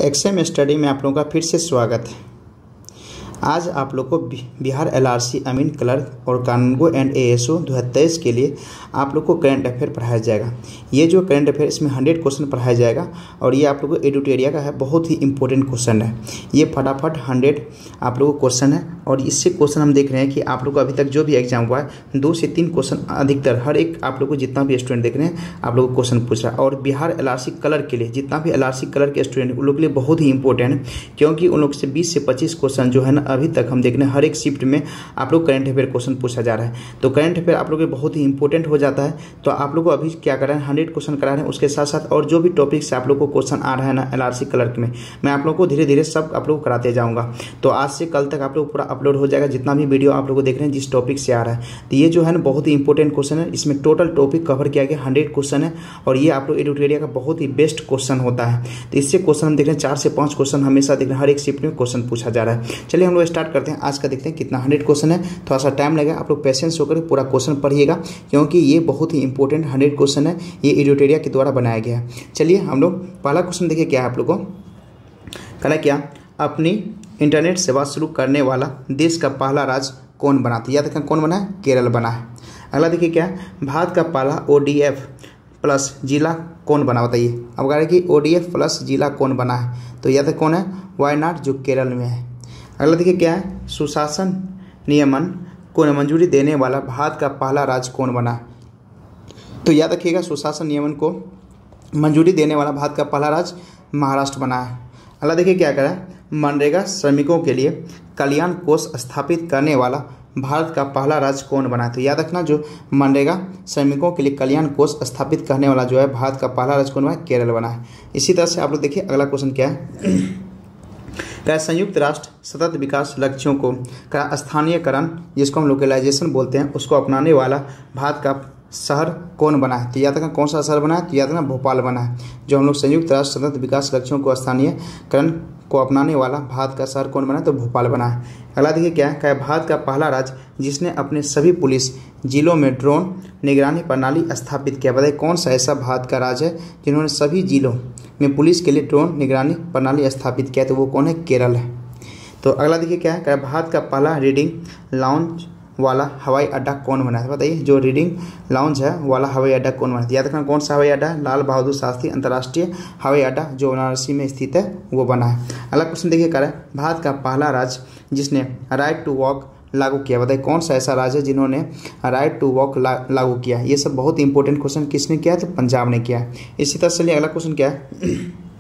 XM study में आप लोगों का फिर से स्वागत है। आज आप लोग को बिहार एलआरसी अमीन क्लर्क और कानूनगो एंड एएसओ 2023 के लिए आप लोग को करंट अफेयर पढ़ाया जाएगा। ये जो करंट अफेयर इसमें 100 क्वेश्चन पढ़ाया जाएगा और ये आप लोग को एडिटोरिया का है, बहुत ही इंपॉर्टेंट क्वेश्चन है। ये फटाफट 100 आप लोगों को क्वेश्चन है और इससे क्वेश्चन हम देख रहे हैं कि आप लोग को अभी तक जो भी एग्जाम हुआ है 2 से 3 क्वेश्चन अधिकतर हर एक आप लोग को जितना भी स्टूडेंट देख रहे हैं आप लोग को क्वेश्चन पूछ रहा है। और बिहार एलआरसी कलर के लिए जितना भी एलआरसी कलर के स्टूडेंट उन लोग के लिए बहुत ही इंपॉर्टेंट है, क्योंकि उन लोग से 20 से 25 क्वेश्चन जो है ना अभी तक हम देख रहे हैं हर एक शिफ्ट में आप लोग करंट अफेयर क्वेश्चन पूछा जा रहा है। तो करंट अफेयर आप लोग के बहुत ही इंपॉर्टेंट हो जाता है। तो आप लोग को अभी क्या कर रहे हैं 100 क्वेश्चन करा रहे हैं, उसके साथ साथ और जो भी टॉपिक से आप लोग को क्वेश्चन आ रहा है ना एलआरसी क्लर्क में, मैं आप लोग को धीरे धीरे सब आप लोग को कराते जाऊँगा। तो आज से कल तक आप लोग पूरा अपलोड हो जाएगा जितना भी वीडियो आप लोग को देख रहे हैं जिस टॉपिक से आ रहा है। तो ये जो है ना बहुत ही इंपॉर्टेंट क्वेश्चन है। इसमें टोटल टॉपिक कवर किया गया 100 क्वेश्चन है और ये आप लोग एडिटोरिया का बहुत ही बेस्ट क्वेश्चन होता है। तो इससे क्वेश्चन हम देख रहे हैं 4 से 5 क्वेश्चन हमेशा देख रहे हैं, हर एक शिफ्ट में क्वेश्चन पूछा जा रहा है। चलिए हम लोग स्टार्ट करते हैं। आज का देखते हैं कितना 100 क्वेश्चन है। थोड़ा सा टाइम लगेगा, आप लोग पेशेंस होकर पूरा क्वेश्चन पढ़िएगा क्योंकि ये बहुत ही इंपॉर्टेंट 100 क्वेश्चन है। ये एडिटोरिया के द्वारा बनाया गया है। चलिए हम लोग पहला क्वेश्चन देखिए क्या है। आप लोग को कहना क्या, अपनी इंटरनेट सेवा शुरू करने वाला देश का पहला राज्य कौन बना था? याद रखें कौन बना है? केरल बना है। अगला देखिए क्या है, भारत का पहला ODF प्लस जिला कौन बना? बताइए। अब कह रहे कि ODF प्लस जिला कौन बना है? तो याद है कौन है? वायनाड जो केरल में है। अगला देखिए क्या है, सुशासन नियमन को मंजूरी देने वाला भारत का पहला राज्य कौन बना? तो याद रखिएगा सुशासन नियमन को मंजूरी देने वाला भारत का पहला राज्य महाराष्ट्र बना है। अगला देखिए क्या करा, मनरेगा श्रमिकों के लिए कल्याण कोष स्थापित करने वाला भारत का पहला राज्य कौन बना? तो याद रखना जो मनरेगा श्रमिकों के लिए कल्याण कोष स्थापित करने वाला जो है भारत का पहला राज्य कौन बना? केरल बना है। इसी तरह से आप लोग देखिए अगला क्वेश्चन क्या है। क्या संयुक्त राष्ट्र सतत विकास लक्ष्यों को का स्थानीयकरण जिसको हम लोकलाइजेशन बोलते हैं उसको अपनाने वाला भारत का शहर कौन बना है? तो याद रखना कौन सा शहर बना है? तो याद रखना भोपाल बना है। जो हम लोग संयुक्त राष्ट्र सतत विकास लक्ष्यों को स्थानीयकरण को अपनाने वाला भारत का शहर कौन बना है? तो भोपाल बना है। अगला देखिए क्या है, भारत का पहला राज्य जिसने अपने सभी पुलिस जिलों में ड्रोन निगरानी प्रणाली स्थापित किया? बताइए कौन सा ऐसा भारत का राज्य है जिन्होंने सभी जिलों में पुलिस के लिए ड्रोन निगरानी प्रणाली स्थापित किया? तो वो कौन है? केरल है। तो अगला देखिए क्या है, भारत का पहला रीडिंग लाउंज वाला हवाई अड्डा कौन बना है? बताइए जो रीडिंग लाउंज है वाला हवाई अड्डा कौन बना है? याद रखना कौन सा हवाई अड्डा है? लाल बहादुर शास्त्री अंतर्राष्ट्रीय हवाई अड्डा जो वाराणसी में स्थित है वो बना है। अगला क्वेश्चन देखिए क्या है, भारत का पहला राज्य जिसने राइट टू वॉक लागू किया? बताइए कौन सा ऐसा राज्य है जिन्होंने राइट टू वॉक लागू किया? ये सब बहुत इंपॉर्टेंट क्वेश्चन किसने किया? तो पंजाब ने किया है। इसी तरह से अगला क्वेश्चन क्या है,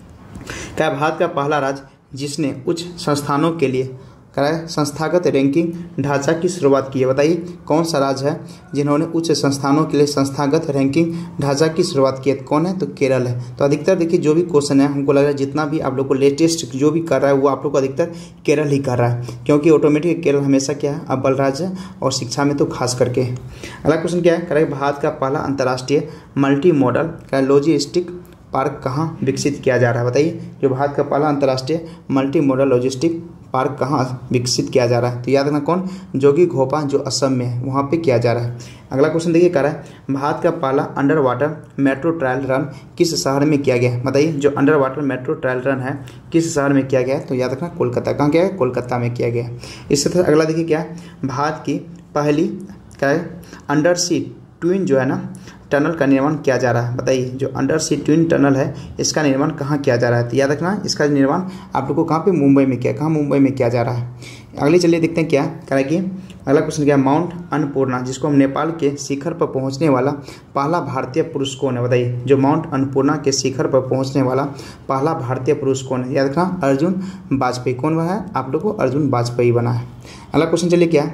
क्या भारत का पहला राज्य जिसने उच्च संस्थानों के लिए कराए संस्थागत रैंकिंग ढांचा की शुरुआत की है? बताइए कौन सा राज्य है जिन्होंने उच्च संस्थानों के लिए संस्थागत रैंकिंग ढांचा की शुरुआत की है? कौन है? तो केरल है। तो अधिकतर देखिए जो भी क्वेश्चन है हमको लग रहा है जितना भी आप लोग को लेटेस्ट जो भी कर रहा है वो आप लोग को अधिकतर केरल ही कर रहा है, क्योंकि ऑटोमेटिक केरल हमेशा क्या है अव्वल राज्य है और शिक्षा में तो खास करके। अगला क्वेश्चन क्या है, करें भारत का पहला अंतर्राष्ट्रीय मल्टी मॉडल का लॉजिस्टिक पार्क कहाँ विकसित किया जा रहा है? बताइए जो भारत का पहला अंतर्राष्ट्रीय मल्टी मॉडल लॉजिस्टिक पार्क कहाँ विकसित किया जा रहा है? तो याद रखना कौन? जोगी घोपा जो असम में है वहाँ पे किया जा रहा है। अगला क्वेश्चन देखिए कह रहा है, भारत का पहला under water metro trial run किस शहर में किया गया है? बताइए जो under water metro trial run है किस शहर में किया गया है? तो याद रखना कोलकाता। कहाँ किया है? कोलकाता में किया गया है। इसी तरह अगला देखिए क्या है, भारत की पहली क्या है अंडर सी ट्विन जो है ना टनल का निर्माण किया जा रहा है? बताइए जो अंडर सी ट्विन टनल है इसका निर्माण कहाँ किया जा रहा है? तो याद रखना इसका निर्माण आप लोग को कहाँ पे? मुंबई में किया। कहाँ? मुंबई में किया जा रहा है। अगले चलिए देखते हैं क्या करें कि अगला क्वेश्चन क्या है, माउंट अन्नपूर्णा जिसको हम नेपाल के शिखर पर पहुँचने वाला पहला भारतीय पुरुष कौन है? बताइए जो माउंट अन्नपूर्णा के शिखर पर पहुँचने वाला पहला भारतीय पुरुष कौन है? याद रखना अर्जुन वाजपेयी। कौन बना है? आप लोग को अर्जुन वाजपेयी बना है। अगला क्वेश्चन चलिए क्या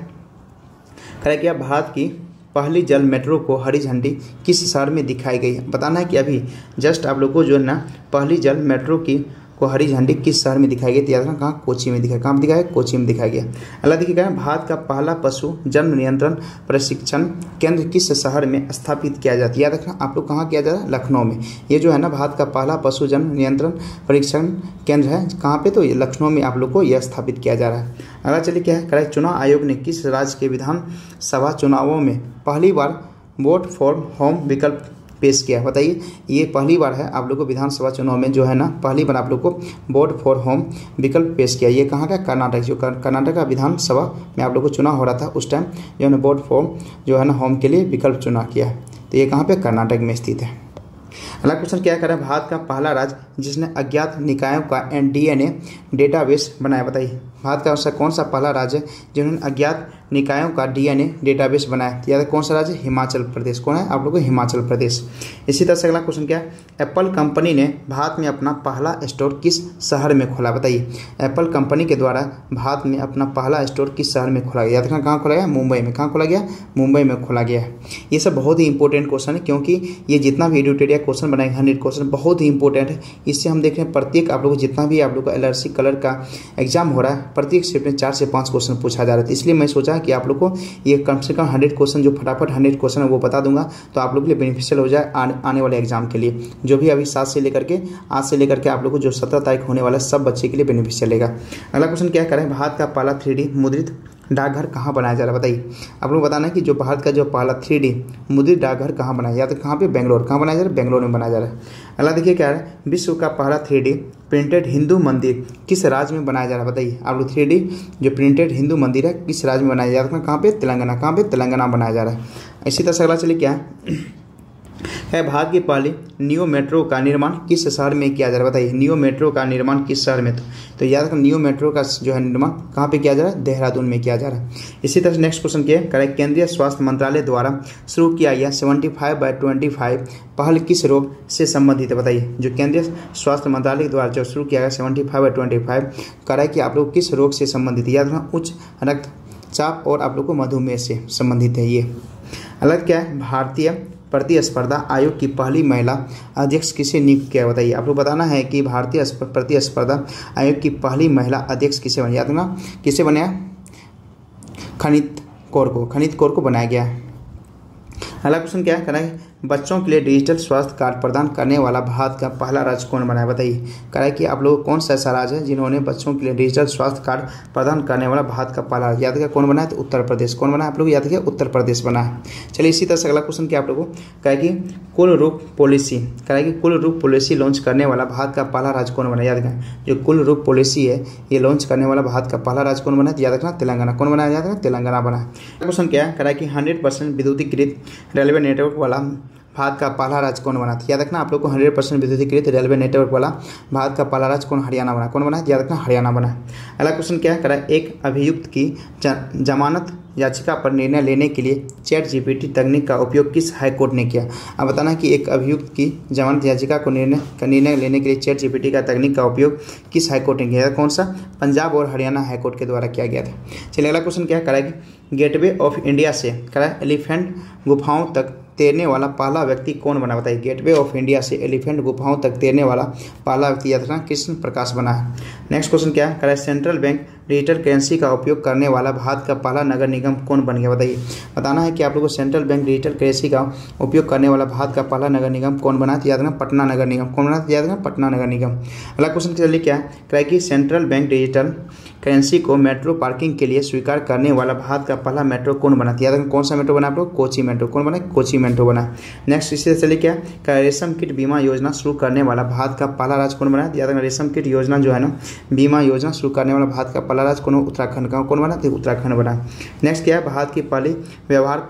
करें, क्या भारत की पहली जल मेट्रो को हरी झंडी किस शहर में दिखाई गई है? बताना है कि अभी जस्ट आप लोग को जो है ना पहली जल मेट्रो की को हरी झंडी किस शहर में दिखाई गई? तो याद रखना कहाँ? कोची में दिखाई। कहाँ दिखाया? कोची में दिखाया गया। अगला देखिए क्या है, भारत का पहला पशु जन्म नियंत्रण प्रशिक्षण केंद्र किस शहर में स्थापित किया जाता है? याद रखना आप लोग कहाँ किया जा रहा है? लखनऊ में। ये जो है ना भारत का पहला पशु जन्म नियंत्रण परीक्षण केंद्र है कहाँ पे? तो ये लखनऊ में आप लोग को यह स्थापित किया जा रहा है। अगला चलिए क्या है, चुनाव आयोग ने किस राज्य के विधानसभा चुनावों में पहली बार वोट फॉर होम विकल्प पेश किया। बताइए, ये पहली बार है आप लोग को विधानसभा चुनाव में जो है ना, पहली बार आप लोग को वोट फॉर होम विकल्प पेश किया। ये कहाँ का? कर्नाटक। जो कर्नाटक का विधानसभा में आप लोग को चुनाव हो रहा था उस टाइम जो है ना वोट फॉर जो है ना होम के लिए विकल्प चुना किया। तो ये कहाँ पे? कर्नाटक में स्थित है। अगला क्वेश्चन क्या करें? भारत का पहला राज्य जिसने अज्ञात निकायों का DNA डेटाबेस बनाया। बताइए, भारत का ऐसा कौन सा पहला राज्य जिन्होंने अज्ञात निकायों का DNA डेटाबेस बनाया? याद है कौन सा राज्य? हिमाचल प्रदेश। कौन है आप लोगों को? हिमाचल प्रदेश। इसी तरह से अगला क्वेश्चन क्या है? एप्पल कंपनी ने भारत में अपना पहला स्टोर किस शहर में खोला? बताइए, एप्पल कंपनी के द्वारा भारत में अपना पहला स्टोर किस शहर में खोला गया? याद रखना, कहाँ खोला गया? मुंबई में। कहाँ खोला गया? मुंबई में खोला गया है। ये सब बहुत ही इंपॉर्टेंट क्वेश्चन है, क्योंकि ये जितना भी एडुटेरिया क्वेश्चन बनाएगा 100 क्वेश्चन बहुत ही इंपॉर्टेंट है। इससे हम देख रहे हैं प्रत्येक आप लोग को जितना भी आप लोग का LRC कलर का एग्जाम हो रहा है, प्रत्येक शिफ्ट में 4 से 5 क्वेश्चन पूछा जा रहा है। इसलिए मैं सोचा कि आप लोग को ये कम से कम 100 क्वेश्चन, जो फटाफट 100 क्वेश्चन है वो बता दूंगा, तो आप लोग के लिए बेनिफिशियल हो जाए आने वाले एग्जाम के लिए। जो भी अभी 7 से लेकर के आज से लेकर के आप लोग को जो 17 तारीख होने वाला है, सब बच्चे के लिए बेनिफिशियल रहेगा। अगला क्वेश्चन क्या करें? भारत का पहला 3D मुद्रित डाकघर कहाँ बनाया जा रहा है? बताइए, आप लोग बताना है कि जो भारत का जो पहला 3D मुद्रित डाकघर कहाँ बनाया? या तो कहाँ पे? बेंगलोर। कहाँ बनाया जा रहा है? बेंगलोर में बनाया जा रहा है। अगला देखिए क्या है? विश्व का पहला 3D प्रिंटेड हिंदू मंदिर किस राज्य में बनाया जा रहा है? बताइए, आप लोग 3D जो प्रिंटेड हिंदू मंदिर है किस राज्य में बनाया जा रहा है? कहाँ पे? तेलंगाना। कहाँ पे? तेलंगाना बनाया जा रहा है। इसी तरह से अगला चलिए क्या है? भारत की पहली नियो मेट्रो का निर्माण किस शहर में किया जा रहा है? बताइए, नियो मेट्रो का निर्माण किस शहर में? तो याद रखना, नियो मेट्रो का जो है निर्माण कहाँ पे किया जा रहा है? देहरादून में किया जा रहा है। इसी तरह से नेक्स्ट क्वेश्चन क्या है? केंद्रीय स्वास्थ्य मंत्रालय द्वारा शुरू किया गया 75/25 पहल किस रोग से संबंधित है? बताइए, जो केंद्रीय स्वास्थ्य मंत्रालय के द्वारा जो शुरू किया गया 75/25 करा कि आप लोग किस रोग से संबंधित है? याद रखना, उच्च रक्तचाप और आप लोग को मधुमेह से संबंधित है। ये अलग क्या है? भारतीय प्रतिस्पर्धा आयोग की पहली महिला अध्यक्ष किसे नियुक्त किया? बताइए, आप लोग बताना है कि भारतीय प्रतिस्पर्धा आयोग की पहली महिला अध्यक्ष किसे बनी? याद रखना, किसे बनाया? खनित कौर को बनाया गया है। अगला क्वेश्चन क्या है? बच्चों के लिए डिजिटल स्वास्थ्य कार्ड प्रदान करने वाला भारत का पहला राज्य कौन बना है? बताइए, करें कि आप लोग कौन सा ऐसा राज्य है जिन्होंने बच्चों के लिए डिजिटल स्वास्थ्य कार्ड प्रदान करने वाला भारत का पहला राज्य? याद रखिए, कौन बना है? तो उत्तर प्रदेश। कौन बना है? आप लोग याद रखिए, उत्तर प्रदेश बना है। चलिए इसी तरह से अगला क्वेश्चन क्या आप लोगों को कहे कि कुल रूप पॉलिसी लॉन्च करने वाला भारत का पहला राज्य कौन बना? याद रखें, जो कुल रूप पॉलिसी है ये लॉन्च करने वाला भारत का पहला राज्य कौन बना है? याद रखना, तेलंगाना। कौन बना है? याद रखना, तेलंगाना बना है। क्वेश्चन क्या है? कि 100% विद्युतीकृत रेलवे नेटवर्क वाला भारत का पहला राज्य कौन बना था? याद रखना, आप लोग को 100% विद्युतीकृत रेलवे नेटवर्क वाला भारत का पहला राज्य कौन? हरियाणा बना। कौन बना? याद रखना, हरियाणा बना। अगला क्वेश्चन क्या है? एक अभियुक्त की जमानत याचिका पर निर्णय लेने के लिए ChatGPT तकनीक का उपयोग किस हाईकोर्ट ने किया? अब बताना कि एक अभियुक्त की जमानत याचिका को निर्णय लेने के लिए ChatGPT का तकनीक का उपयोग किस हाईकोर्ट ने किया? कौन सा? पंजाब और हरियाणा हाईकोर्ट के द्वारा किया गया था। चलिए अगला क्वेश्चन क्या है? गेटवे ऑफ इंडिया से एलिफेंट गुफाओं तक तैरने वाला पहला व्यक्ति कौन बना? बताइए, गेटवे ऑफ इंडिया से एलिफेंट गुफाओं तक तैरने वाला पहला व्यक्ति याद रखना कृष्ण प्रकाश बना है। नेक्स्ट क्वेश्चन क्या है? सेंट्रल बैंक डिजिटल करेंसी का उपयोग करने वाला भारत का पहला नगर निगम कौन बन गया? बताइए, बताना है कि आप लोगों को सेंट्रल बैंक डिजिटल करेंसी का उपयोग करने वाला भारत का पहला नगर निगम कौन बना? याद रखना, पटना नगर निगम। कौन बना? याद रखना, पटना नगर निगम। अगला क्वेश्चन चलिए क्या है? कि सेंट्रल बैंक डिजिटल करेंसी को मेट्रो पार्किंग के लिए स्वीकार करने वाला भारत का पहला मेट्रो कौन बना? याद रखना, कौन सा मेट्रो बना? आप लोग कोची मेट्रो। कौन बना? कोची मेट्रो बना। नेक्स्ट इससे चलिए क्या? रेशम कीट बीमा योजना शुरू करने वाला भारत का पहला राज्य कौन बना? याद रखना, रेशम कीट योजना जो है ना, बीमा योजना शुरू करने वाला भारत का पहला राज्य कौन? उत्तराखंड का। कौन बना? तो उत्तराखंड बना। नेक्स्ट क्या है? भारत की पहली व्यवहार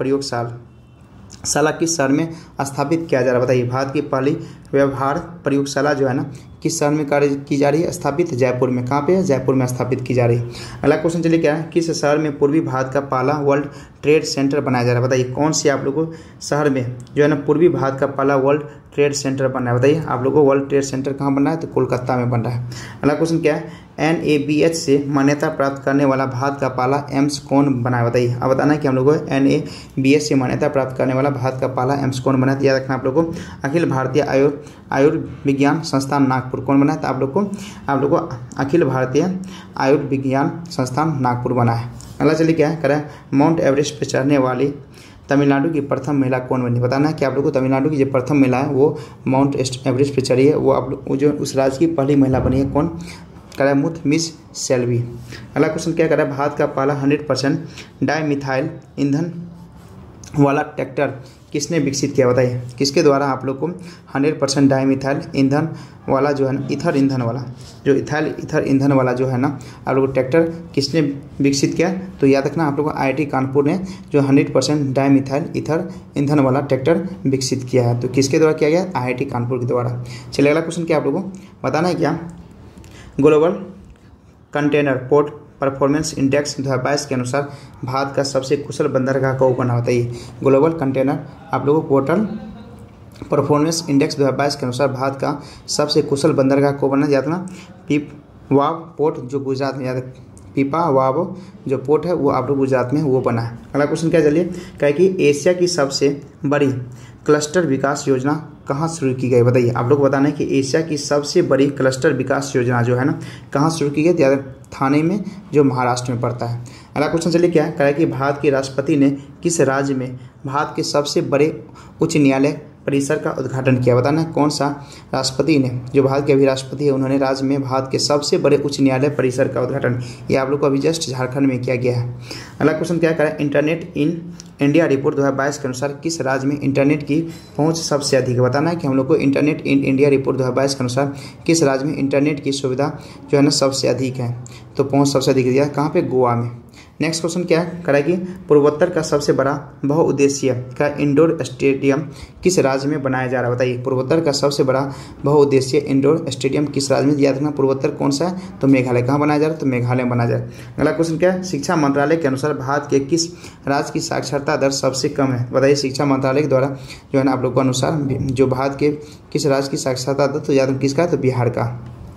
प्रयोगशाला किस शहर में स्थापित किया जा रहा है? बताइए, भारत की पहली व्यवहार प्रयोगशाला जो है ना किस शहर में कार्य की जा रही है? स्थापित जयपुर में। कहाँ पे है? जयपुर में स्थापित की जा रही है। अगला क्वेश्चन चलिए क्या है? किस शहर में पूर्वी भारत का पहला वर्ल्ड ट्रेड सेंटर बनाया जा रहा है? बताइए, कौन सी आप लोगों को शहर में जो है ना पूर्वी भारत का पहला वर्ल्ड ट्रेड सेंटर बन रहा है? बताइए, आप लोगों को वर्ल्ड ट्रेड सेंटर कहाँ बन रहा है? तो कोलकाता में बन रहा है। अगला क्वेश्चन क्या है? NABH से मान्यता प्राप्त करने वाला भारत का पहला एम्स कौन बना है? बताइए, अब बताना है कि हम लोगों को NABH से मान्यता प्राप्त करने वाला भारत का पहला एम्स कौन बना है? याद रखना आप लोगों को अखिल भारतीय आयुर्विज्ञान संस्थान नागपुर। कौन बना है? तो आप लोग को अखिल भारतीय आयुर्विज्ञान संस्थान नागपुर बना है। अगला चलिए क्या है? माउंट एवरेस्ट पर चढ़ने वाली तमिलनाडु की प्रथम महिला कौन बनी? बताना है कि आप लोग को तमिलनाडु की जो प्रथम महिला है वो माउंट एवरेस्ट पर चढ़ी है, वो आप लोग जो उस राज्य की पहली महिला बनी है। कौन? मिस सेल्वी। अगला क्वेश्चन क्या भारत का पहला 100% डाईमिथाइल ईंधन वाला ट्रैक्टर किसने विकसित किया बताइए, किसके द्वारा आप लोग को 100% डाईमिथाइल ईंधन वाला जो है ना, ईथर ईंधन वाला जो ईथर ईंधन वाला जो है ना आप लोग को ट्रैक्टर किसने विकसित किया? तो याद रखना आप लोग को IIT कानपुर ने जो 100% डाईमिथाइल ईथर ईंधन वाला ट्रैक्टर विकसित किया है। तो किसके द्वारा किया गया? IIT कानपुर के द्वारा। चलिए अगला क्वेश्चन क्या आप लोग को बताना है क्या? Global container port performance index 2022 के अनुसार भारत का सबसे कुशल बंदरगाह कौन बना बताइए। ग्लोबल कंटेनर आप लोगों को पोर्टल परफॉर्मेंस इंडेक्स 2022 के अनुसार भारत का सबसे कुशल बंदरगाह को बना जाता ना पीपावाव पोर्ट जो गुजरात में, याद पीपावाव जो पोर्ट है वो आप लोग गुजरात में वो बना है। अगला क्वेश्चन क्या चलिए क्या कि एशिया की सबसे बड़ी क्लस्टर विकास योजना कहाँ शुरू की गई बताइए। आप लोग को बताना है कि एशिया की सबसे बड़ी क्लस्टर विकास योजना जो है ना कहाँ शुरू की गई? थाने में जो महाराष्ट्र में पड़ता है। अगला क्वेश्चन चलिए क्या है कि भारत के राष्ट्रपति ने किस राज्य में भारत के सबसे बड़े उच्च न्यायालय परिसर का उद्घाटन किया? बताना है कौन सा राष्ट्रपति ने, जो भारत के अभी राष्ट्रपति है उन्होंने राज्य में भारत के सबसे बड़े उच्च न्यायालय परिसर का उद्घाटन, ये आप लोग को अभी जस्ट झारखंड में किया गया है। अगला क्वेश्चन क्या करें? इंटरनेट इन इंडिया रिपोर्ट 2022 के अनुसार किस राज्य में इंटरनेट की पहुंच सबसे अधिक है? बताना है कि हम लोग को इंटरनेट इन इंडिया रिपोर्ट 2022 के अनुसार किस राज्य में इंटरनेट की सुविधा जो है ना सबसे अधिक है? तो पहुंच सबसे अधिक दिया कहाँ पे? गोवा में। नेक्स्ट क्वेश्चन क्या करेगी? पूर्वोत्तर का सबसे बड़ा बहुउद्देशीय का इंडोर स्टेडियम किस राज्य में बनाया जा रहा है बताइए। पूर्वोत्तर का सबसे बड़ा बहुउद्देशीय इंडोर स्टेडियम किस राज्य में? याद रखना पूर्वोत्तर कौन सा है? तो मेघालय। कहाँ बनाया जा रहा है? तो मेघालय में बनाया जा रहा है। अगला क्वेश्चन क्या है? शिक्षा मंत्रालय के अनुसार भारत के किस राज्य की साक्षरता दर सबसे कम है बताइए। शिक्षा मंत्रालय के द्वारा जो है ना आप लोग को अनुसार जो भारत के किस राज्य की साक्षरता दर, तो याद किसका? तो बिहार का।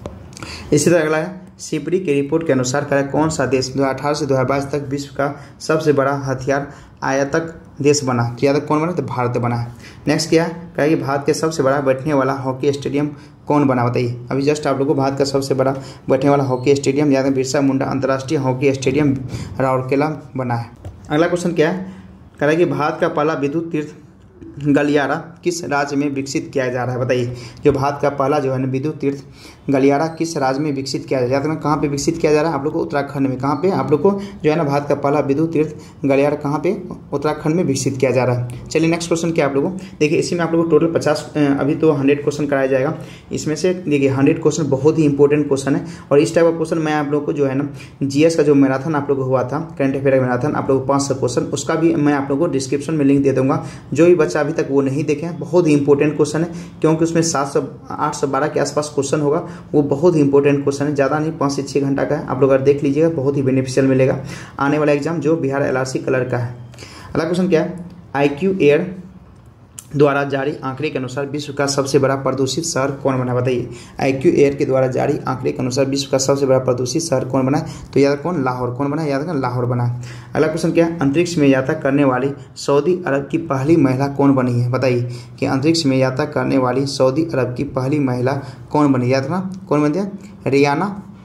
इसी तरह अगला है सिपरी की रिपोर्ट के अनुसार कौन सा देश 2018 से 2022 तक विश्व का सबसे बड़ा हथियार आयातक देश बना? तो याद कौन बना? तो भारत बना है। नेक्स्ट क्या है कि भारत के सबसे बड़ा बैठने वाला हॉकी स्टेडियम कौन बना बताइए। अभी जस्ट आप लोगों को भारत का सबसे बड़ा बैठने वाला हॉकी स्टेडियम याद है बिरसा मुंडा अंतर्राष्ट्रीय हॉकी स्टेडियम राउरकेला बना है। अगला क्वेश्चन क्या है कि भारत का पहला विद्युत तीर्थ गलियारा किस राज्य में विकसित किया जा रहा है बताइए। जो भारत का पहला जो है ना विद्युत तीर्थ गलियारा किस राज्य में विकसित किया जा रहा है? कहाँ पे विकसित किया जा रहा है? आप लोग को उत्तराखंड में। कहाँ पे? आप लोग को जो है ना भारत का पहला विद्युत तीर्थ गलियारा कहाँ पे? उत्तराखंड में विकसित किया जा रहा है। चलिए नेक्स्ट क्वेश्चन क्या आप लोगों देखिए, इसी में आप लोग को टोटल 50 अभी तो 100 क्वेश्चन कराया जाएगा। इसमें से देखिए 100 क्वेश्चन बहुत ही इंपॉर्टेंट क्वेश्चन है और इस टाइप का क्वेश्चन मैं आप लोग को जो है ना GS का जो मैराथन आप लोग को हुआ था, करंट अफेयर का मैराथन आप लोग को 500 क्वेश्चन, उसका भी मैं आप लोग को डिस्क्रिप्शन में लिंक दे दूंगा। जो भी बच्चा अभी तक वो नहीं देखे हैं, बहुत ही इंपॉर्टेंट क्वेश्चन है क्योंकि उसमें 812 के आसपास क्वेश्चन होगा। वो बहुत ही इंपॉर्टेंट क्वेश्चन है, ज़्यादा नहीं 5 से 6 घंटा का है। आप लोग अगर देख लीजिएगा बहुत ही बेनिफिशियल मिलेगा आने वाला एग्जाम जो बिहार LRC कलर का है। अगला क्वेश्चन क्या है? IQ एयर द्वारा जारी आंकड़े के अनुसार विश्व का सबसे बड़ा प्रदूषित शहर कौन बना बताइए। IQ एयर के द्वारा जारी आंकड़े के अनुसार विश्व का सबसे बड़ा प्रदूषित शहर कौन बना? तो याद कौन? लाहौर। कौन बना? याद लाहौर बना। अगला क्वेश्चन क्या है? अंतरिक्ष में यात्रा करने वाली सऊदी अरब की पहली महिला कौन बनी है बताइए कि अंतरिक्ष में यात्रा करने वाली सऊदी अरब की पहली महिला कौन बनी? याद रखना कौन बनती है? रियाना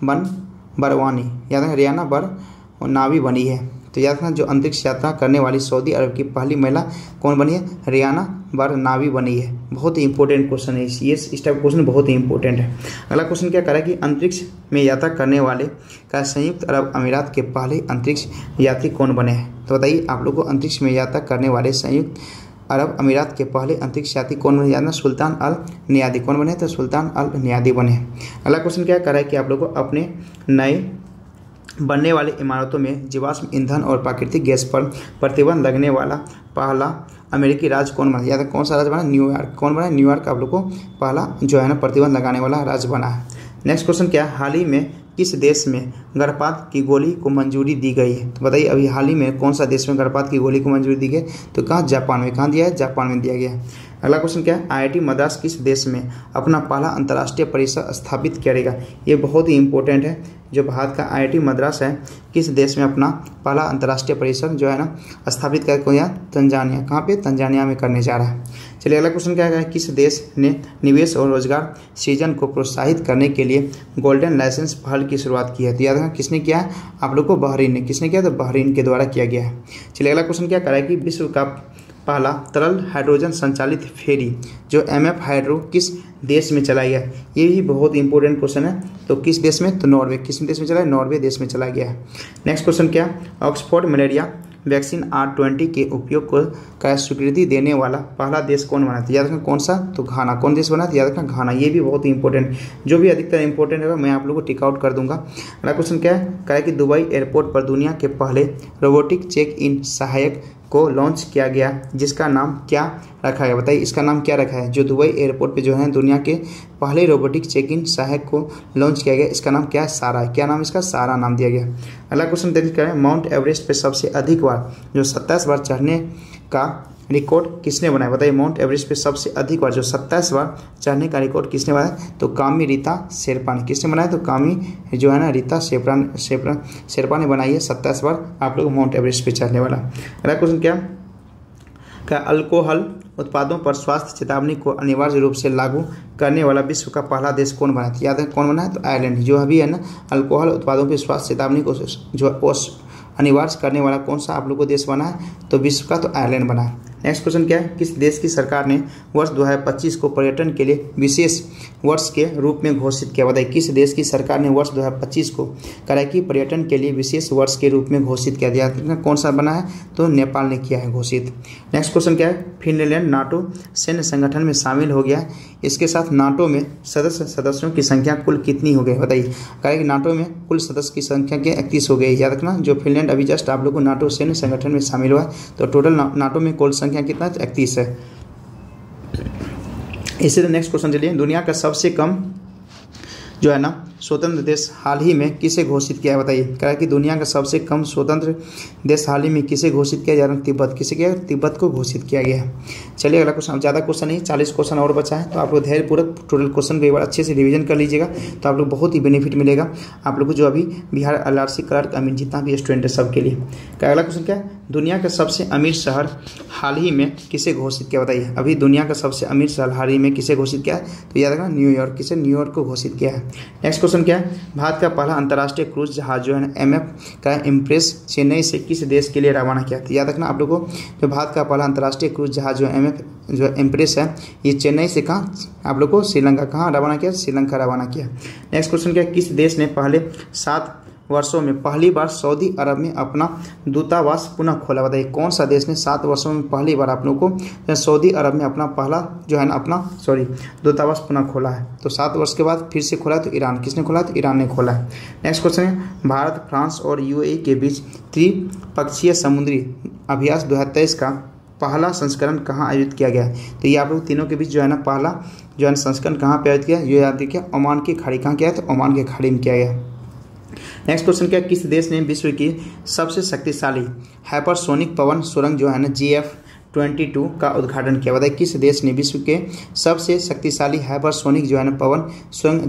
बरवानी। याद रखना रियाना बरनावी बनी है। तो याद रखना जो अंतरिक्ष यात्रा करने वाली सऊदी अरब की पहली महिला कौन बनी है? रियाना बरनावी बनी है। बहुत ही इंपॉर्टेंट क्वेश्चन है ये, इस टाइप क्वेश्चन बहुत ही इंपॉर्टेंट है। अगला क्वेश्चन क्या करें कि अंतरिक्ष में यात्रा करने वाले का संयुक्त अरब अमीरात के पहले अंतरिक्ष यात्री कौन बने हैं? तो बताइए आप लोग को अंतरिक्ष में यात्रा करने वाले संयुक्त अरब अमीरात के पहले अंतरिक्ष यात्री कौन बने? याद सुल्तान अल नियादी। कौन बने? तो सुल्तान अल नियादी बने। अगला क्वेश्चन क्या करें कि आप लोग को अपने नए बनने वाले इमारतों में जीवाश्म ईंधन और प्राकृतिक गैस पर प्रतिबंध लगने वाला पहला अमेरिकी राज्य कौन बना? याद है कौन सा राज्य बना? न्यूयॉर्क। कौन बना? न्यूयॉर्क आप लोग को पहला जो है ना प्रतिबंध लगाने वाला राज्य बना है। नेक्स्ट क्वेश्चन क्या है? हाल ही में किस देश में गर्भपात की गोली को मंजूरी दी गई है? तो बताइए अभी हाल ही में कौन सा देश में गर्भपात की गोली को मंजूरी दी गई? तो कहाँ? जापान में। कहाँ दिया है? जापान में दिया गया है। अगला क्वेश्चन क्या है? IIT मद्रास किस देश में अपना पहला अंतर्राष्ट्रीय परिसर स्थापित करेगा? ये बहुत ही इंपॉर्टेंट है। जो भारत का IIT मद्रास है किस देश में अपना पहला अंतर्राष्ट्रीय परिसर जो है ना स्थापित करेगा? तंजानिया। कहाँ पे? तंजानिया में करने जा रहा है। चलिए अगला क्वेश्चन क्या है? किस देश ने निवेश और रोजगार सृजन को प्रोत्साहित करने के लिए गोल्डन लाइसेंस पहल की शुरुआत की है? तो याद रखना किसने किया है? आप लोग को बहरीन ने। किसने किया? तो बहरीन के द्वारा किया गया है। चलिए अगला क्वेश्चन क्या करें कि विश्व का पहला तरल हाइड्रोजन संचालित फेरी जो MF हाइड्रो किस देश में चला गया? ये भी बहुत इंपॉर्टेंट क्वेश्चन है। तो किस देश में? तो नॉर्वे। किस देश में चला है? नॉर्वे देश में चला गया है। नेक्स्ट क्वेश्चन क्या? ऑक्सफोर्ड मलेरिया वैक्सीन R20 के उपयोग को का स्वीकृति देने वाला पहला देश कौन बना था? याद रखना कौन सा? तो घाना। कौन देश बना था? याद रखना घाना। ये भी बहुत ही इंपॉर्टेंट, जो भी अधिकतर इंपॉर्टेंट होगा मैं आप लोगों को टिक आउट कर दूंगा। अगला क्वेश्चन क्या है कि दुबई एयरपोर्ट पर दुनिया के पहले रोबोटिक चेक इन सहायक को लॉन्च किया गया, जिसका नाम क्या रखा गया? बताइए इसका नाम क्या रखा है? जो दुबई एयरपोर्ट पे जो है दुनिया के पहले रोबोटिक चेक इन सहायक को लॉन्च किया गया, इसका नाम क्या है? सारा है। क्या नाम इसका? सारा नाम दिया गया। अगला क्वेश्चन देखिए, माउंट एवरेस्ट पे सबसे अधिक बार जो 27 बार चढ़ने का रिकॉर्ड किसने बनाया? बताइए माउंट एवरेस्ट पे सबसे अधिक बार जो 27 बार चढ़ने का रिकॉर्ड किसने बनाया? तो कामी रीता शेरपा ने। किसने बनाया? तो कामी जो है ना रीता शेरपा ने बनाई है 27 बार आप लोग माउंट एवरेस्ट पे चढ़ने वाला। अगला क्वेश्चन क्या अल्कोहल उत्पादों पर स्वास्थ्य चेतावनी को अनिवार्य रूप से लागू करने वाला विश्व का पहला देश कौन बना था? याद है कौन बना है? तो आयरलैंड। जो अभी है ना अल्कोहल उत्पादों पर स्वास्थ्य चेतावनी को जो अनिवार्य करने वाला कौन सा आप लोग को देश बना है? तो विश्व का तो आयरलैंड बना है। नेक्स्ट क्वेश्चन क्या है? किस देश की सरकार ने वर्ष 2025 को पर्यटन के लिए विशेष वर्ष के रूप में घोषित किया? बताइए किस देश की सरकार ने वर्ष 2025 को कि पर्यटन के लिए विशेष वर्ष के रूप में घोषित किया गया? कौन सा बना है? तो नेपाल ने किया है घोषित। नेक्स्ट क्वेश्चन क्या है? फिनलैंड नाटो सैन्य संगठन में शामिल हो गया है। इसके साथ नाटो में सदस्यों की संख्या कुल कितनी हो गई? बताइए कि नाटो में कुल सदस्य की संख्या के 31 हो गई। याद रखना जो फिनलैंड अभी जस्ट आप लोग को नाटो सैन्य संगठन में शामिल हुआ है, तो टोटल नाटो में कुल संख्या कितना? 31 है। इसी तरह नेक्स्ट क्वेश्चन चलिए, दुनिया का सबसे कम जो है ना स्वतंत्र देश हाल ही में किसे घोषित किया है? बताइए कि दुनिया का सबसे कम स्वतंत्र देश हाल ही में किसे घोषित किया जा रहा है? तिब्बत। किसे किया? तिब्बत को घोषित किया गया है। चलिए अगला क्वेश्चन, ज़्यादा क्वेश्चन नहीं 40 क्वेश्चन और बचा है, तो आप लोग धैर्यपूर्वक टोटल क्वेश्चन को एक बार अच्छे से रिवीजन कर लीजिएगा, तो आप लोग बहुत ही बेनिफिट मिलेगा आप लोग को, जो अभी बिहार LRC क्लर्क अमीन जितना भी स्टूडेंट है सबके लिए। अगला क्वेश्चन क्या है? दुनिया का सबसे अमीर शहर हाल ही में किसे घोषित किया? बताइए अभी दुनिया का सबसे अमीर शहर हाल ही में किसे घोषित किया है? तो याद रखना न्यूयॉर्क। किसे? न्यूयॉर्क को घोषित किया है। नेक्स्ट क्वेश्चन क्या है? भारत का पहला अंतर्राष्ट्रीय क्रूज जहाज जो है ना MF का इम्प्रेस चेन्नई से किस देश के लिए रवाना किया? तो याद रखना आप लोगों को, जो भारत का पहला अंतर्राष्ट्रीय क्रूज जहाज जो MF जो इम्प्रेस है, ये चेन्नई से कहाँ आप लोग को? श्रीलंका। कहाँ रवाना किया? श्रीलंका रवाना किया। नेक्स्ट क्वेश्चन क्या है? किस देश ने पहले 7 वर्षों में पहली बार सऊदी अरब में अपना दूतावास पुनः खोला? बताइए कौन सा देश ने 7 वर्षों में पहली बार आप लोगों को सऊदी अरब में अपना पहला जो है ना दूतावास पुनः खोला है? तो 7 वर्ष के बाद फिर से खोला है, तो ईरान। किसने खोला? तो ईरान ने खोला है। नेक्स्ट क्वेश्चन है, भारत, फ्रांस और UAE के बीच त्रिपक्षीय समुद्री अभ्यास 2023 का पहला संस्करण कहाँ आयोजित किया गया है? तो ये आप लोग तीनों के बीच जो है ना पहला जो है संस्करण कहाँ पे आयोजित किया? ये याद रखिए ओमान की खाड़ी। कहाँ किया है? तो ओमान की खाड़ी में किया गया। नेक्स्ट क्वेश्चन क्या? किस देश ने विश्व की सबसे शक्तिशाली हाइपरसोनिक पवन सुरंग जो है ना GF-22 का उद्घाटन किया? बताइए किस देश ने विश्व के सबसे शक्तिशाली हाइपरसोनिक जो है ना पवन सुरंग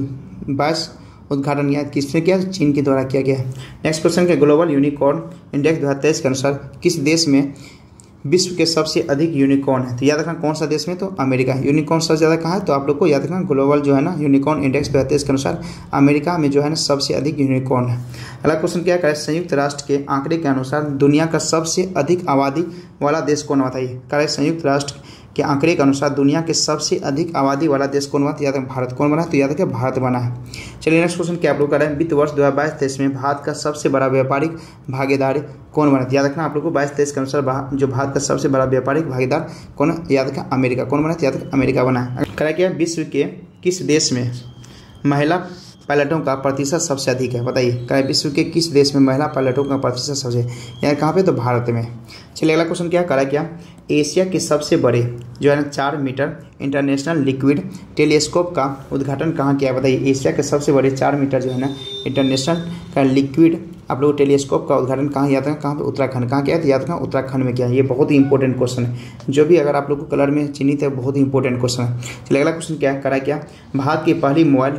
GF-22 उद्घाटन किसने किया? चीन के द्वारा किया गया है। नेक्स्ट क्वेश्चन क्या? ग्लोबल यूनिकॉर्न इंडेक्स 2023 के अनुसार किस देश में विश्व के सबसे अधिक यूनिकॉर्न है? तो याद रखना कौन सा देश में? तो अमेरिका। यूनिकॉर्न सबसे ज़्यादा कहाँ है? तो आप लोग को याद रखना ग्लोबल जो है ना यूनिकॉर्न इंडेक्स 2023 के अनुसार अमेरिका में जो है ना सबसे अधिक यूनिकॉर्न है। अगला क्वेश्चन क्या है? संयुक्त राष्ट्र के आंकड़े के अनुसार दुनिया का सबसे अधिक आबादी वाला देश कौन? बताइए संयुक्त राष्ट्र के आंकड़े के अनुसार दुनिया के सबसे अधिक आबादी वाला देश कौन बना? याद है भारत। कौन बना? तो याद है भारत बना है। चलिए नेक्स्ट क्वेश्चन क्या आप लोग कर रहे हैं? वित्त वर्ष 2022-23 में भारत का सबसे बड़ा व्यापारिक भागीदार कौन बना? याद रखना आप लोग को 22-23 के अनुसार जो भारत का सबसे बड़ा व्यापारिक भागीदार कौन? याद रखा अमेरिका। कौन बना? याद रखा अमेरिका बना है। करा क्या? विश्व के किस देश में महिला पायलटों का प्रतिशत सबसे अधिक है? बताइए विश्व के किस देश में महिला पायलटों का प्रतिशत सबसे यार कहाँ पे? तो भारत में। चलिए अगला क्वेश्चन क्या करा? क्या एशिया के सबसे बड़े जो है ना 4 मीटर इंटरनेशनल लिक्विड टेलीस्कोप का उद्घाटन कहाँ किया? बताइए एशिया के सबसे बड़े 4 मीटर जो है ना इंटरनेशनल का लिक्विड आप लोग टेलीस्कोप का उद्घाटन कहाँ किया था? कहाँ पे? उत्तराखंड। कहाँ किया था? याद रखना उत्तराखंड में किया। ये बहुत ही इंपॉर्टेंट क्वेश्चन है, जो भी अगर आप लोग को कलर में चिन्हित है बहुत ही इंपॉर्टेंट क्वेश्चन है। चलिए अगला क्वेश्चन क्या करा? क्या भारत की पहली मोबाइल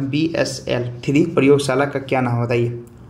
BSL-3 प्रयोगशाला का क्या नाम? बताइए।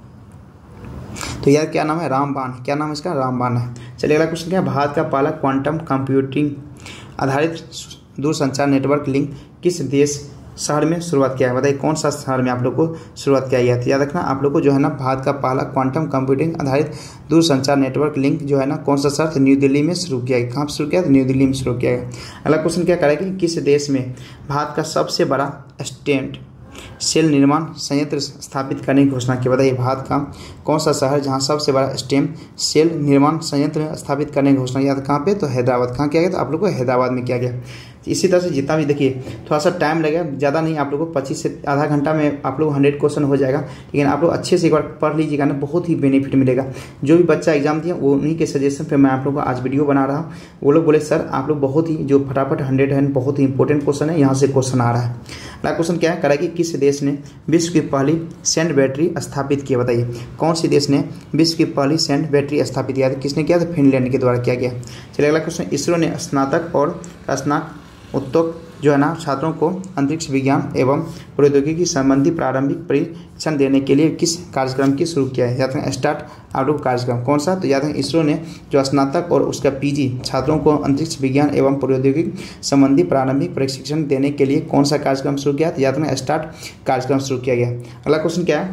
तो यार क्या नाम है? रामबाण। क्या नाम है इसका? रामबाण है। चलिए अगला क्वेश्चन क्या? भारत का पहला क्वांटम कंप्यूटिंग आधारित दूरसंचार नेटवर्क लिंक किस देश शहर में शुरुआत किया है? बताइए कौन सा शहर में आप लोग को शुरुआत किया गया था? याद रखना आप लोग को जो है ना भारत का पहला क्वांटम कंप्यूटिंग आधारित दूरसंचार नेटवर्क लिंक जो है ना कौन सा शहर? न्यू दिल्ली में शुरू किया गया। कहाँ शुरू किया? न्यू दिल्ली में शुरू किया गया। अगला क्वेश्चन क्या करेगा? किस देश में भारत का सबसे बड़ा सेल निर्माण संयंत्र स्थापित करने की घोषणा की। बताइए भारत का कौन सा शहर जहां सबसे बड़ा स्टेम सेल निर्माण संयंत्र स्थापित करने की घोषणा किया था? कहाँ पे? तो हैदराबाद। कहाँ किया गया? तो आप लोग को हैदराबाद में किया गया। इसी तरह से जितना भी देखिए थोड़ा सा टाइम लगेगा, ज़्यादा नहीं, आप लोगों को 25 से आधा घंटा में आप लोग 100 क्वेश्चन हो जाएगा। लेकिन आप लोग अच्छे से एक बार पढ़ लीजिएगा ना, बहुत ही बेनिफिट मिलेगा। जो भी बच्चा एग्जाम दिया वो उन्हीं के सजेशन पे मैं आप लोगों को आज वीडियो बना रहा हूँ। वो लोग बोले सर आप लोग बहुत ही जो फटाफट 100 है, बहुत ही इंपॉर्टेंट क्वेश्चन है, यहाँ से क्वेश्चन आ रहा है। अगला क्वेश्चन क्या है? करा कि किस देश ने विश्व की पहली सैंड बैटरी स्थापित की? बताइए कौन सी देश ने विश्व की पहली सैंड बैटरी स्थापित किया था? किसने किया था? फिनलैंड के द्वारा किया गया। चलिए अगला क्वेश्चन, इसरो ने स्नातक और स्नातकोत्तर जो है ना छात्रों को अंतरिक्ष विज्ञान एवं प्रौद्योगिकी संबंधी प्रारंभिक प्रशिक्षण देने के लिए किस कार्यक्रम की शुरू किया है? याद रखें स्टार्ट आउट कार्यक्रम कौन सा? तो याद रखें इसरो ने जो स्नातक और उसका पीजी छात्रों को अंतरिक्ष विज्ञान एवं प्रौद्योगिकी संबंधी प्रारंभिक प्रशिक्षण देने के लिए कौन सा कार्यक्रम शुरू किया? तो याद रखें स्टार्ट कार्यक्रम शुरू किया गया। अगला क्वेश्चन क्या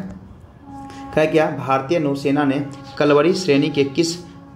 है? क्या भारतीय नौसेना ने कलवरी श्रेणी के किस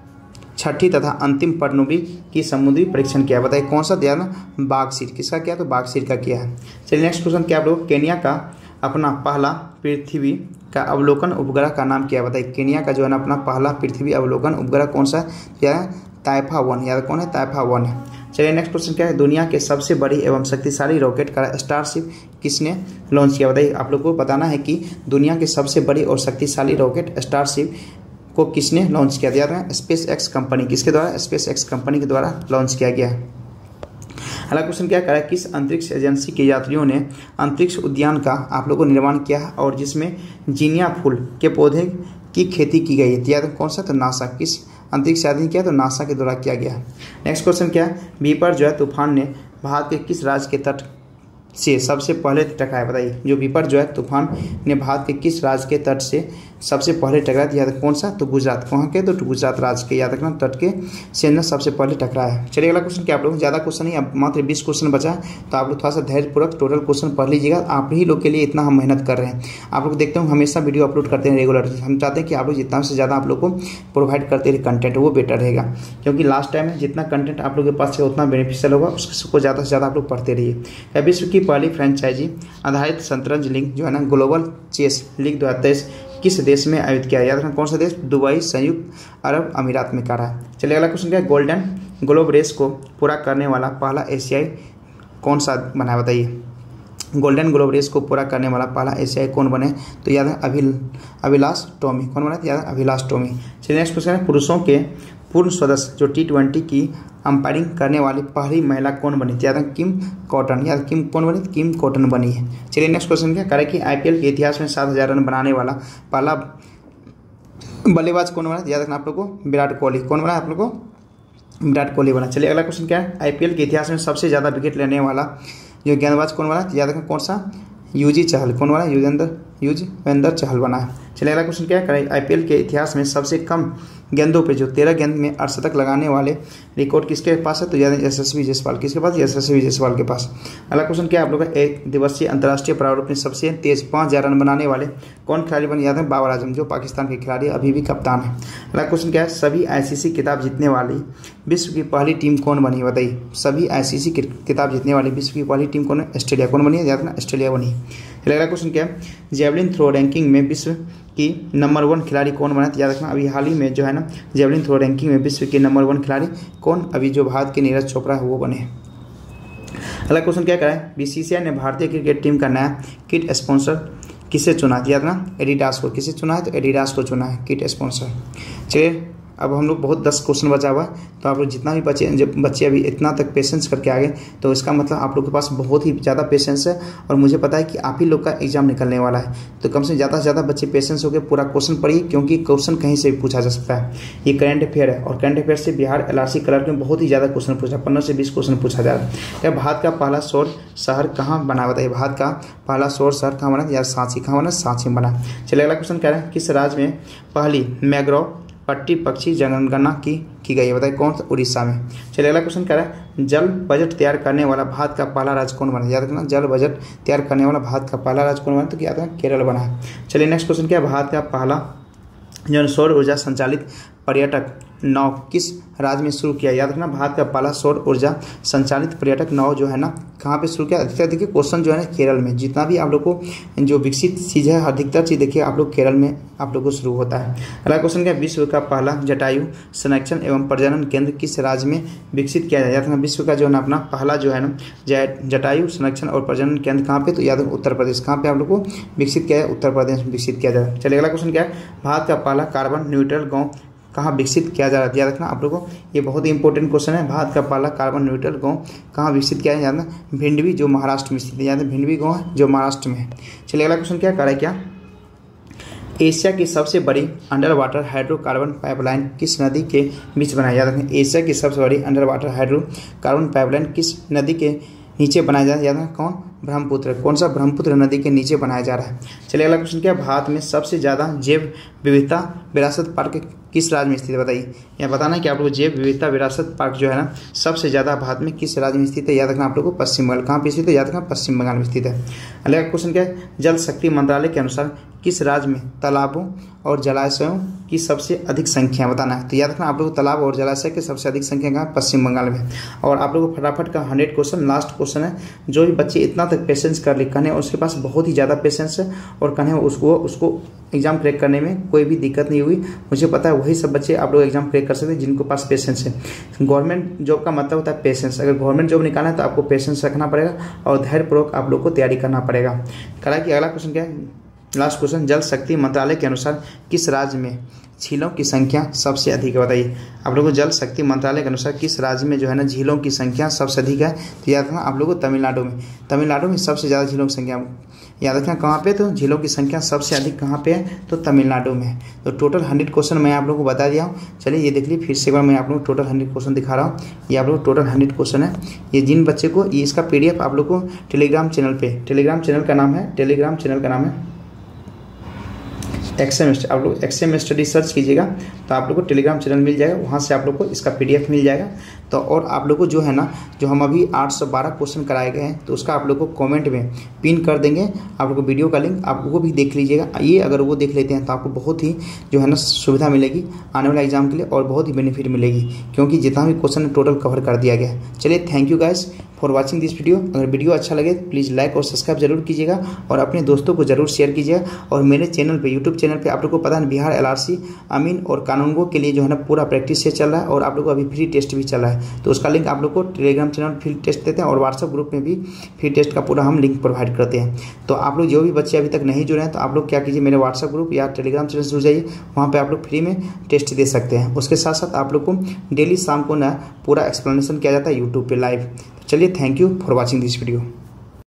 छठी तथा अंतिम पनडुब्बी की समुद्री परीक्षण किया? बताइए कौन सा? दिया ना बागसीर। किसका किया? तो बागसीर का किया है। चलिए नेक्स्ट क्वेश्चन क्या आप लोग, केन्या का अपना पहला पृथ्वी का अवलोकन उपग्रह का नाम क्या है? बताइए केन्या का जो है ना अपना पहला पृथ्वी अवलोकन उपग्रह कौन सा है? ताइफा 1। याद कौन है? ताइफा 1 है। चलिए नेक्स्ट क्वेश्चन क्या है? दुनिया के सबसे बड़ी एवं शक्तिशाली रॉकेट का स्टारशिप किसने लॉन्च किया? बताइए आप लोग को बताना है कि दुनिया के सबसे बड़ी और शक्तिशाली रॉकेट स्टारशिप को किसने लॉन्च किया? दिया था स्पेस एक्स कंपनी। किसके द्वारा? स्पेस एक्स कंपनी के द्वारा लॉन्च किया गया है। अगला क्वेश्चन क्या करा? किस अंतरिक्ष एजेंसी के यात्रियों ने अंतरिक्ष उद्यान का आप लोगों को निर्माण किया है और जिसमें जीनिया फूल के पौधे की खेती की गई है? याद कौन सा? तो नासा। किस अंतरिक्ष यात्री किया? तो नासा के द्वारा किया गया। नेक्स्ट क्वेश्चन क्या है? बीपर जो है तूफान ने भारत के किस राज्य के तट से सबसे पहले टकराया? बताइए जो बीपर जो है तूफान ने भारत के किस राज्य के तट से सबसे पहले टकराया? याद कौन सा? तो गुजरात। कहाँ के? तो गुजरात राज्य के। याद रखना तट के से न सबसे पहले टकराया। चलिए अगला क्वेश्चन क्या आप लोग, ज़्यादा क्वेश्चन नहीं, अब मात्र 20 क्वेश्चन बचा है, तो आप लोग थोड़ा सा धैर्यपूर्वक टोटल क्वेश्चन पढ़ लीजिएगा। आप ही लोग के लिए इतना हम मेहनत कर रहे हैं। आप लोग देखते हो हमेशा वीडियो अपलोड करते हैं रेगुलर। हम चाहते हैं कि आप लोग जितना से ज़्यादा आप लोग को प्रोवाइड करते रहे कंटेंट, वो बेटर रहेगा। क्योंकि लास्ट टाइम में जितना कंटेंट आप लोग के पास है उतना बेनिफिशियल होगा, उसको ज़्यादा से ज़्यादा आप लोग पढ़ते रहिए। विश्व की पहली फ्रेंचाइजी आधारित शतरंज लीग जो है ना ग्लोबल चेस लीग 2023 किस देश में आयोजित किया? याद रखना कौन सा देश? दुबई संयुक्त अरब अमीरात में करा है। चलिए अगला क्वेश्चन क्या है? गोल्डन ग्लोब रेस को पूरा करने वाला पहला एशियाई कौन सा बना? बताइए गोल्डन ग्लोब रेस को पूरा करने वाला पहला एशियाई कौन बने? तो याद है अभिलाष टॉमी। कौन बना? याद है अभिलाष टॉमी। चलिए नेक्स्ट क्वेश्चन है, पुरुषों के पूर्ण सदस्य जो T20 की अंपायरिंग करने वाली पहली महिला कौन बनी? याद है किम कॉटन। याद किम कौन बनी? किम कॉटन बनी है। चलिए नेक्स्ट क्वेश्चन क्या करें कि IPL के इतिहास में 7000 रन बनाने वाला पहला बल्लेबाज कौन बना? याद रखना आप लोग को विराट कोहली। कौन बना आप लोग को? विराट कोहली बना। चलिए अगला क्वेश्चन क्या है? IPL के इतिहास में सबसे ज़्यादा विकेट लेने वाला जो गेंदबाज कौन बना? याद रखना कौन सा? युजी चहल। कौन बना? युजवेंद्र चहल बना है। चलिए अगला क्वेश्चन क्या है? IPL के इतिहास में सबसे कम गेंदों पे जो 13 गेंद में अर्धशतक लगाने वाले रिकॉर्ड किसके पास है? तो याद है यशस्वी जायसवाल। किसके पास? यशस्वी जायसवाल के पास। अगला क्वेश्चन क्या है? आप लोग का एक दिवसीय अंतर्राष्ट्रीय प्रारूप में सबसे तेज 5000 रन बनाने वाले कौन खिलाड़ी बने? याद है बाबर आजम, जो पाकिस्तान के खिलाड़ी अभी भी कप्तान है। अगला क्वेश्चन क्या है? सभी ICC खिताब जीतने वाली विश्व की पहली टीम कौन बनी? बताइए सभी ICC खिताब जीतने वाली विश्व की पहली टीम कौन है? ऑस्ट्रेलिया। कौन बनी है? याद रखना ऑस्ट्रेलिया बनी। अगला क्वेश्चन क्या है? जेवलिन थ्रो रैंकिंग में विश्व की नंबर 1 खिलाड़ी कौन बना? याद रखना अभी हाल ही में जो है ना जेवलिन थ्रो रैंकिंग में विश्व के नंबर 1 खिलाड़ी कौन? अभी जो भारत के नीरज चोपड़ा है वो बने। अगला क्वेश्चन क्या कराए? BCCI ने भारतीय क्रिकेट टीम का नया किट स्पॉन्सर किसे चुना? याद ना एडिडास को। किसे चुना है? तो एडिडास को चुना है किट स्पॉन्सर। चलिए अब हम लोग बहुत 10 क्वेश्चन बचा हुआ, तो आप लोग जितना भी बच्चे अभी इतना तक पेशेंस करके आ गए, तो इसका मतलब आप लोग के पास बहुत ही ज़्यादा पेशेंस है और मुझे पता है कि आप ही लोग का एग्जाम निकलने वाला है। तो कम से ज़्यादा बच्चे पेशेंस होकर पूरा क्वेश्चन पढ़िए, क्योंकि क्वेश्चन कहीं से भी पूछा जा सकता है। ये करंट अफेयर है और करंट अफेयर से बिहार LRC क्लर्क में बहुत ही ज़्यादा क्वेश्चन पूछा, 15 से 20 क्वेश्चन पूछा जा रहा है। भारत का पहला सौर शहर कहाँ बना? बताइए भारत का पहला सौर शहर कहाँ बना? यार सांची। कहाँ बना? सांची में बना। चलिए अगला क्वेश्चन कह रहे हैं किस राज्य में पहली मैंग्रोव पट्टी पक्षी जनगणना की गई है? बताइए कौन सा? उड़ीसा में। चलिए अगला क्वेश्चन कह रहा है जल बजट तैयार करने वाला भारत का पहला राज्य कौन बना? याद रखना जल बजट तैयार करने वाला भारत का पहला राज्य कौन बना? तो याद रखना केरल बना है। चलिए नेक्स्ट क्वेश्चन क्या है? भारत का पहला जो सौर ऊर्जा संचालित पर्यटक नाव किस राज्य में शुरू किया? याद रखना, भारत का पहला सौर ऊर्जा संचालित पर्यटक नाव जो है ना कहाँ पे शुरू किया? अधिकतर देखिए क्वेश्चन जो है ना केरल में, जितना भी आप लोग को जो विकसित चीज़ है अधिकतर चीज़ देखिए आप लोग केरल में आप लोग को शुरू होता है। अगला क्वेश्चन क्या? विश्व का पहला जटायु संरक्षण एवं प्रजनन केंद्र किस राज्य में विकसित किया जाए? याद रखना, विश्व का जो है ना अपना पहला जो है ना जटायु संरक्षण और प्रजनन केंद्र कहाँ पे? तो याद रखना उत्तर प्रदेश। कहाँ पे आप लोग को विकसित किया है? उत्तर प्रदेश में विकसित किया जाए। चलिए अगला क्वेश्चन क्या है? भारत का पहला कार्बन न्यूट्रल गाँव कहाँ विकसित किया जा रहा है? याद रखना आप लोगों को, ये बहुत ही इंपॉर्टेंट क्वेश्चन है। भारत का पहला कार्बन न्यूट्रल गाँव कहाँ विकसित किया है? याद रखना, भिंडवी जो महाराष्ट्र में स्थित है। याद है, भिंडवी गाँव है जो महाराष्ट्र में है। चलिए अगला क्वेश्चन क्या है? क्या एशिया की सबसे बड़ी अंडर वाटर हाइड्रोकार्बन पाइपलाइन किस नदी के बीच बनाई? याद रखें, एशिया की सबसे बड़ी अंडर वाटर हाइड्रोकार्बन पाइपलाइन किस नदी के नीचे बनाया जा रहा है? याद रखें, कौन? ब्रह्मपुत्र। कौन सा? ब्रह्मपुत्र नदी के नीचे बनाया जा रहा है। चलिए अगला क्वेश्चन क्या है? भारत में सबसे ज़्यादा जैव विविधता विरासत पार्क किस राज्य में स्थित है? बताइए। यह बताना है कि आप लोग जैव विविधता विरासत पार्क जो है ना सबसे ज़्यादा भारत में किस राज्य में स्थित है? याद रखना आप लोग को पश्चिम बंगाल। कहाँ पे स्थित है? याद रखना पश्चिम बंगाल में स्थित है। अगला क्वेश्चन क्या है? जल शक्ति मंत्रालय के अनुसार किस राज्य में तालाबों और जलाशयों की सबसे अधिक संख्या? बताना है। तो याद रखना आप लोग तालाब और जलाशय की सबसे अधिक संख्या कहाँ? पश्चिम बंगाल में। और आप लोग को फटाफट का 100 क्वेश्चन लास्ट क्वेश्चन है। जो भी बच्चे इतना तक पेशेंस कर ले, कहने उसके पास बहुत ही ज़्यादा पेशेंस है और कहने उसको एग्जाम क्रैक करने में कोई भी दिक्कत नहीं हुई। मुझे पता है वही सब बच्चे आप लोग एग्जाम क्रैक कर सकते हैं जिनके पास पेशेंस है। गवर्नमेंट जॉब का मतलब होता है पेशेंस। अगर गवर्नमेंट जॉब निकालना है तो आपको पेशेंस रखना पड़ेगा और धैर्यपूर्वक आप लोग को तैयारी करना पड़ेगा। हालांकि अगला क्वेश्चन क्या है? लास्ट क्वेश्चन, जल शक्ति मंत्रालय के अनुसार किस राज्य में झीलों की संख्या सबसे अधिक है? बताइए। आप लोगों को जल शक्ति मंत्रालय के अनुसार किस राज्य में जो है ना झीलों की संख्या सबसे अधिक है? तो याद रखना आप लोगों को तमिलनाडु में सबसे ज़्यादा झीलों की संख्या। याद रखना कहाँ पे? तो झीलों की संख्या सबसे अधिक कहाँ पे है? तो तमिलनाडु में है। तो टोटल 100 क्वेश्चन मैं आप लोगों को बता दिया हूँ। चलिए ये देख लीजिए, फिर से एक बार मैं आप लोगों को टोटल 100 क्वेश्चन दिखा रहा हूँ। ये आप लोग टोटल 100 क्वेश्चन है। ये जिन बच्चे को ये इसका PDF आप लोग को टेलीग्राम चैनल का नाम है XM स्टडी। आप लोग XM स्टडी सर्च कीजिएगा तो आप लोग को टेलीग्राम चैनल मिल जाएगा, वहाँ से आप लोग को इसका PDF मिल जाएगा। तो और आप लोग को जो है ना जो हम अभी 812 क्वेश्चन कराए गए हैं तो उसका आप लोग को कमेंट में पिन कर देंगे। आप लोग को वीडियो का लिंक आप वो भी देख लीजिएगा। ये अगर वो देख लेते हैं तो आपको बहुत ही जो है ना सुविधा मिलेगी आने वाले एग्जाम के लिए और बहुत ही बेनिफिट मिलेगी, क्योंकि जितना भी क्वेश्चन टोटल कवर कर दिया गया है। चलिए thank you guys for watching this video. अगर वीडियो अच्छा लगे तो प्लीज़ लाइक और सब्सक्राइब जरूर कीजिएगा और अपने दोस्तों को जरूर शेयर कीजिएगा। और मेरे चैनल पे यूट्यूब चैनल पे आप लोग को पता है बिहार LRC अमीन और कानूनगो के लिए जो है ना पूरा प्रैक्टिस से चल रहा है और आप लोग को अभी फ्री टेस्ट भी चल रहा है। तो उसका लिंक आप लोग को टेलीग्राम चैनल फ्री टेस्ट देते हैं और व्हाट्सएप ग्रुप में भी फ्री टेस्ट का पूरा हम लिंक प्रोवाइड करते हैं। तो आप लोग जो भी बच्चे अभी तक नहीं जुड़े हैं तो आप लोग क्या कीजिए, मेरे व्हाट्सएप ग्रुप या टेलीग्राम चैनल से जुड़ जाइए, वहाँ पर आप लोग फ्री में टेस्ट दे सकते हैं। उसके साथ साथ आप लोग को डेली शाम को ना पूरा एक्सप्लेनेशन किया जाता है यूट्यूब पर लाइव। चलिए thank you for watching this video.